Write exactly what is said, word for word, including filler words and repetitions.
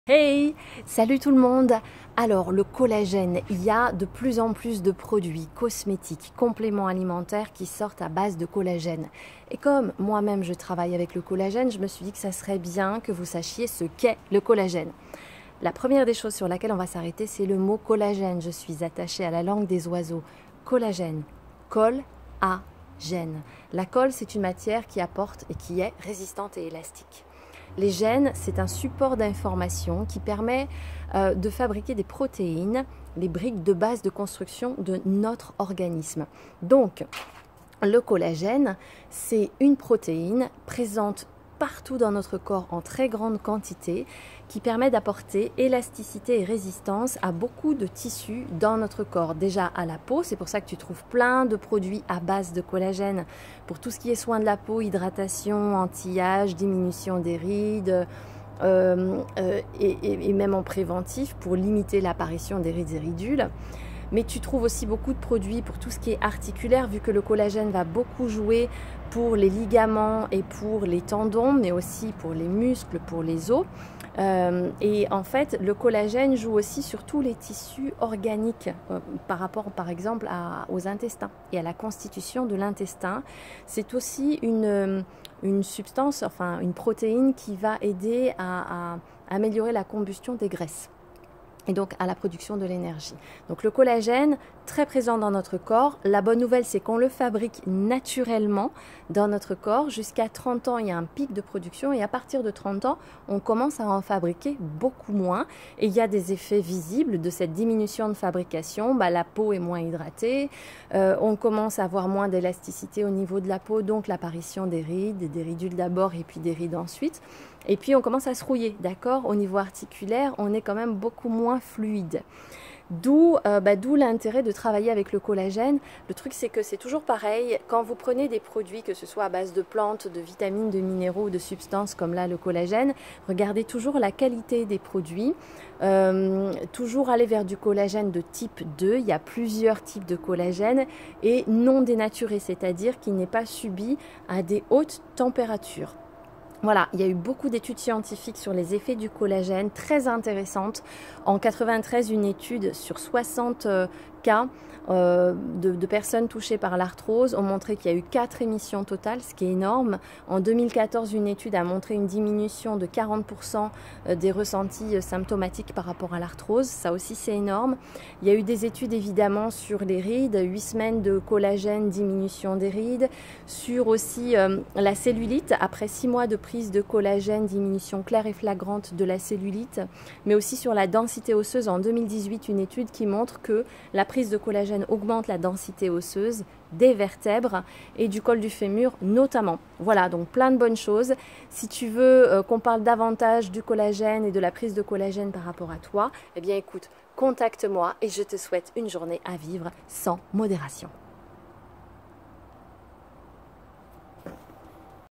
Hey! Salut tout le monde! Alors le collagène, il y a de plus en plus de produits cosmétiques, compléments alimentaires qui sortent à base de collagène. Et comme moi-même je travaille avec le collagène, je me suis dit que ça serait bien que vous sachiez ce qu'est le collagène. La première des choses sur laquelle on va s'arrêter, c'est le mot collagène. Je suis attachée à la langue des oiseaux. Collagène, colle à gène. La colle, c'est une matière qui apporte et qui est résistante et élastique. Les gènes, c'est un support d'information qui permet euh, de fabriquer des protéines, les briques de base de construction de notre organisme. Donc, le collagène, c'est une protéine présente partout dans notre corps en très grande quantité qui permet d'apporter élasticité et résistance à beaucoup de tissus dans notre corps. Déjà à la peau, c'est pour ça que tu trouves plein de produits à base de collagène pour tout ce qui est soin de la peau, hydratation, anti-âge, diminution des rides euh, euh, et, et, et même en préventif pour limiter l'apparition des rides et ridules. Mais tu trouves aussi beaucoup de produits pour tout ce qui est articulaire, vu que le collagène va beaucoup jouer pour les ligaments et pour les tendons, mais aussi pour les muscles, pour les os. Euh, et en fait, le collagène joue aussi sur tous les tissus organiques euh, par rapport, par exemple, à, aux intestins et à la constitution de l'intestin. C'est aussi une, une substance, enfin une protéine qui va aider à, à améliorer la combustion des graisses et donc à la production de l'énergie. Donc le collagène, très présent dans notre corps. La bonne nouvelle, c'est qu'on le fabrique naturellement dans notre corps. Jusqu'à trente ans, il y a un pic de production et à partir de trente ans, on commence à en fabriquer beaucoup moins. Et il y a des effets visibles de cette diminution de fabrication. Bah, la peau est moins hydratée, euh, on commence à avoir moins d'élasticité au niveau de la peau, donc l'apparition des rides, des ridules d'abord et puis des rides ensuite. Et puis on commence à se rouiller, d'accord? Au niveau articulaire, on est quand même beaucoup moins fluide. D'où euh, bah, d'où l'intérêt de travailler avec le collagène. Le truc, c'est que c'est toujours pareil. Quand vous prenez des produits, que ce soit à base de plantes, de vitamines, de minéraux, de substances, comme là le collagène, regardez toujours la qualité des produits. Euh, toujours aller vers du collagène de type deux. Il y a plusieurs types de collagène et non dénaturé, c'est-à-dire qui n'est pas subi à des hautes températures. Voilà, il y a eu beaucoup d'études scientifiques sur les effets du collagène, très intéressantes. En quatre-vingt-treize, une étude sur soixante cas euh, de, de personnes touchées par l'arthrose ont montré qu'il y a eu quatre émissions totales, ce qui est énorme. En deux mille quatorze, une étude a montré une diminution de quarante pour cent des ressentis symptomatiques par rapport à l'arthrose. Ça aussi, c'est énorme. Il y a eu des études évidemment sur les rides, huit semaines de collagène, diminution des rides, sur aussi euh, la cellulite, après six mois de prise de collagène, diminution claire et flagrante de la cellulite, mais aussi sur la densité osseuse. En deux mille dix-huit, une étude qui montre que la prise de collagène augmente la densité osseuse des vertèbres et du col du fémur notamment. Voilà, donc plein de bonnes choses. Si tu veux euh, qu'on parle davantage du collagène et de la prise de collagène par rapport à toi, eh bien écoute, contacte-moi et je te souhaite une journée à vivre sans modération.